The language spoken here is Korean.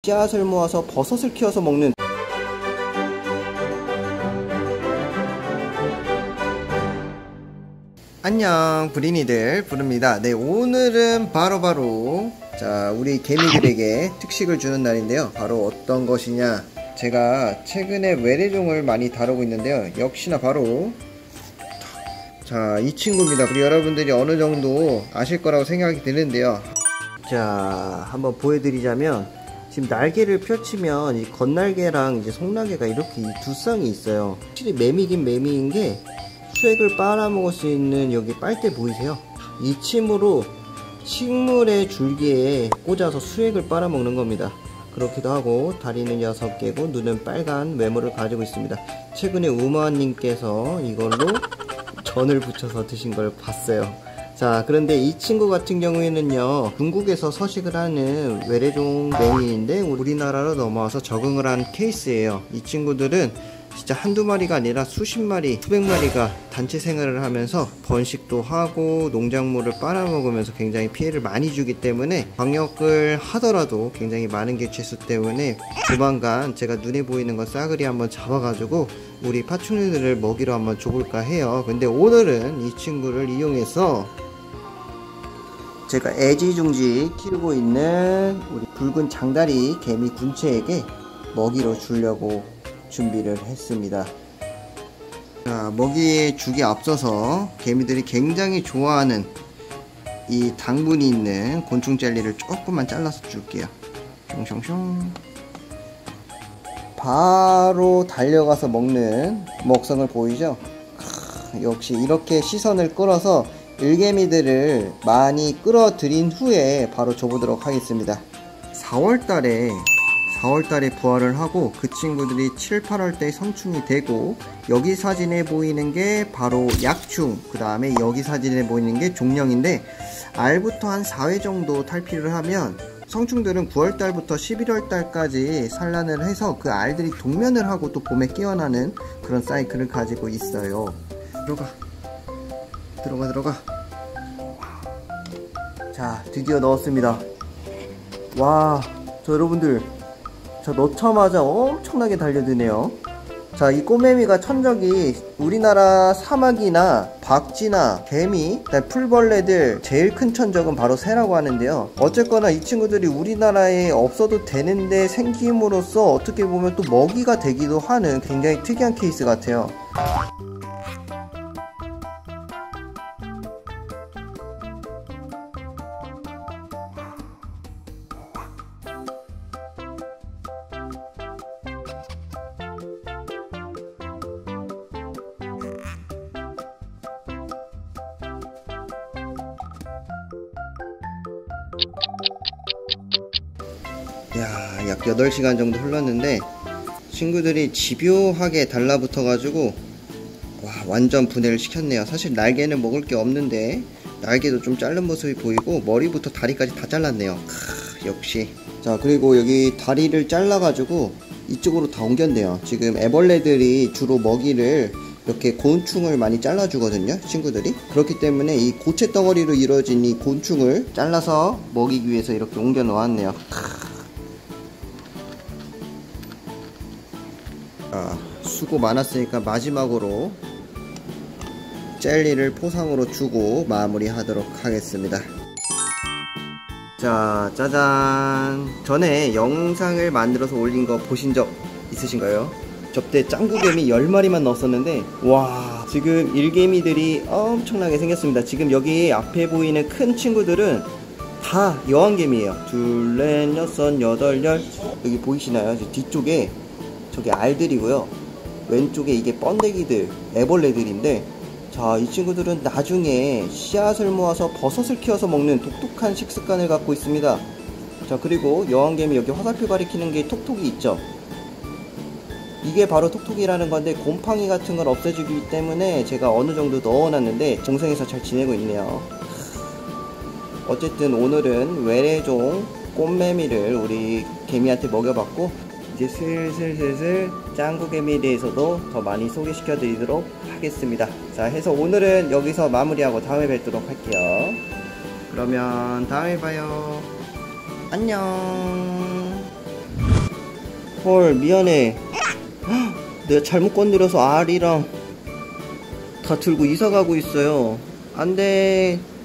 씨앗을 모아서 버섯을 키워서 먹는. 안녕 부린이들 부릅니다. 네, 오늘은 바로 자, 우리 개미들에게 특식을 주는 날인데요. 바로 어떤 것이냐, 제가 최근에 외래종을 많이 다루고 있는데요. 역시나 바로 자, 이 친구입니다. 우리 여러분들이 어느 정도 아실 거라고 생각이 드는데요. 자, 한번 보여드리자면, 지금 날개를 펼치면 이 겉날개랑 이제 속날개가 이렇게 이 두 쌍이 있어요. 확실히 매미긴 매미인 게 수액을 빨아먹을 수 있는 여기 빨대 보이세요? 이 침으로 식물의 줄기에 꽂아서 수액을 빨아먹는 겁니다. 그렇기도 하고 다리는 6개고 눈은 빨간 외모를 가지고 있습니다. 최근에 우마님께서 이걸로 전을 부쳐서 드신 걸 봤어요. 자, 그런데 이 친구 같은 경우에는요, 중국에서 서식을 하는 외래종 매미인데 우리나라로 넘어와서 적응을 한 케이스예요. 이 친구들은 진짜 한두 마리가 아니라 수십 마리, 수백 마리가 단체 생활을 하면서 번식도 하고 농작물을 빨아먹으면서 굉장히 피해를 많이 주기 때문에 방역을 하더라도 굉장히 많은 개체수 때문에 조만간 제가 눈에 보이는 거 싸그리 한번 잡아가지고 우리 파충류들을 먹이로 한번 줘볼까 해요. 근데 오늘은 이 친구를 이용해서 제가 애지중지 키우고 있는 우리 붉은 장다리 개미 군체에게 먹이로 주려고 준비를 했습니다. 자, 먹이 주기 앞서서 개미들이 굉장히 좋아하는 이 당분이 있는 곤충 젤리를 조금만 잘라서 줄게요. 숑숑숑. 바로 달려가서 먹는 먹성을 보이죠? 역시 이렇게 시선을 끌어서 일개미들을 많이 끌어들인 후에 바로 줘보도록 하겠습니다. 4월달에 부화를 하고 그 친구들이 7, 8월때 성충이 되고, 여기 사진에 보이는 게 바로 약충, 그 다음에 여기 사진에 보이는 게 종령인데, 알부터 한 4회 정도 탈피를 하면 성충들은 9월달부터 11월달까지 산란을 해서 그 알들이 동면을 하고 또 봄에 깨어나는 그런 사이클을 가지고 있어요. 들어가. 자, 드디어 넣었습니다. 와, 저 여러분들, 저 넣자마자 엄청나게 달려드네요. 자, 이 꼬매미가 천적이 우리나라 사마귀나 박쥐나 개미, 풀벌레들 제일 큰 천적은 바로 새라고 하는데요. 어쨌거나 이 친구들이 우리나라에 없어도 되는데 생김으로써 어떻게 보면 또 먹이가 되기도 하는 굉장히 특이한 케이스 같아요. 야, 약 8시간 정도 흘렀는데 친구들이 집요하게 달라붙어 가지고 와, 완전 분해를 시켰네요. 사실 날개는 먹을 게 없는데 날개도 좀 자른 모습이 보이고 머리부터 다리까지 다 잘랐네요. 역시. 자, 그리고 여기 다리를 잘라 가지고 이쪽으로 다 옮겼네요. 지금 애벌레들이 주로 먹이를 이렇게 곤충을 많이 잘라주거든요, 친구들이. 그렇기 때문에 이 고체 덩어리로 이루어진 이 곤충을 잘라서 먹이기 위해서 이렇게 옮겨 놓았네요. 수고 많았으니까 마지막으로 젤리를 포상으로 주고 마무리하도록 하겠습니다. 자, 짜잔. 전에 영상을 만들어서 올린 거 보신 적 있으신가요? 저때 짱구개미 10마리만 넣었었는데 와, 지금 일개미들이 엄청나게 생겼습니다. 지금 여기 앞에 보이는 큰 친구들은 다 여왕개미예요. 둘, 넷, 여섯, 여덟, 열. 여기 보이시나요? 뒤쪽에 저게 알들이고요. 왼쪽에 이게 번데기들, 애벌레들인데, 자, 이 친구들은 나중에 씨앗을 모아서 버섯을 키워서 먹는 독특한 식습관을 갖고 있습니다. 자, 그리고 여왕개미 여기 화살표 가리키는 게 톡톡이 있죠. 이게 바로 톡톡이라는 건데 곰팡이 같은 걸 없애주기 때문에 제가 어느 정도 넣어놨는데 동생에서 잘 지내고 있네요. 어쨌든 오늘은 외래종 꽃매미를 우리 개미한테 먹여봤고, 이제 슬슬 짱구개미에 대해서도 더 많이 소개시켜 드리도록 하겠습니다. 자, 해서 오늘은 여기서 마무리하고 다음에 뵙도록 할게요. 그러면 다음에 봐요. 안녕. 헐, 미안해. 내가 잘못 건드려서 알이랑 다 들고 이사 가고 있어요. 안 돼.